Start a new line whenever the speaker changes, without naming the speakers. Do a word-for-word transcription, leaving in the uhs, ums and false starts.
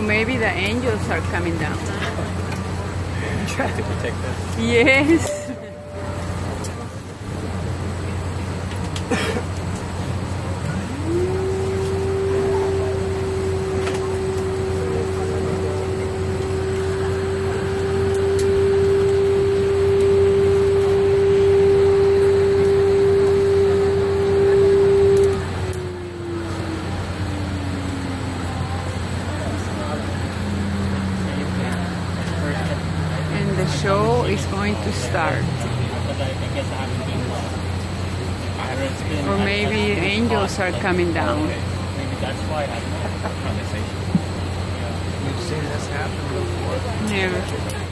maybe the angels are coming down.
You tried to protect us.
Yes. The show is going to start. Or maybe angels are coming down.
Maybe that's why I had a conversation. You've seen this happen before?
Never.